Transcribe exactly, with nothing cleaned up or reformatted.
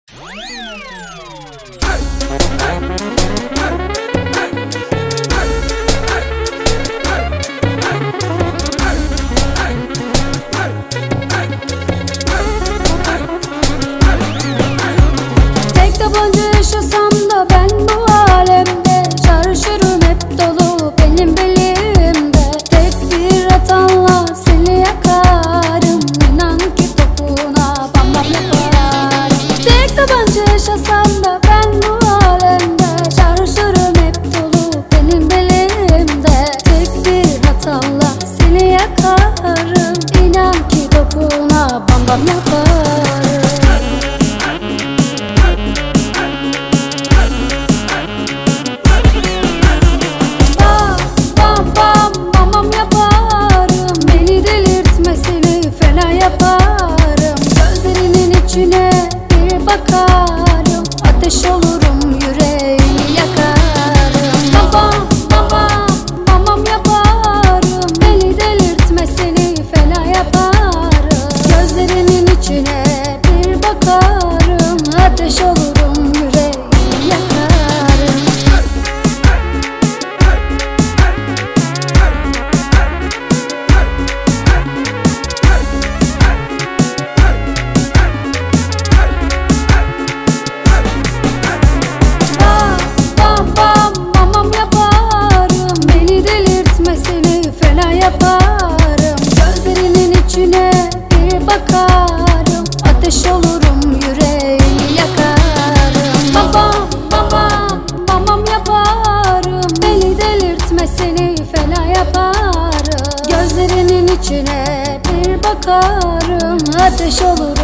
Tek tabanca yaşasam da ben bu alemde, çarşırım hep dolu benim belimde. Tek bir hatanla seni yakarım, inan ki topuna bam bam yaparım. Tek tabanca yaşasam da ben bu alemde, çarşırım hep dolu benim belimde. Tek bir hatanla seni yakarım, inan ki topuna bam bam yaparım. Bakarım, ateş olurum, yüreğimi yakarım. Babam, babam, babam yaparım. Beni delirtme, seni fena yaparım. Gözlerinin içine bir bakarım, ateş olurum, yüreğimi yakarım. Yaparım. Gözlerinin içine bir bakarım, ateş olurum, yüreğimi yakarım. Babam, babam, babam yaparım. Beni delirtme, seni fena yaparım. Gözlerinin içine bir bakarım, ateş olurum.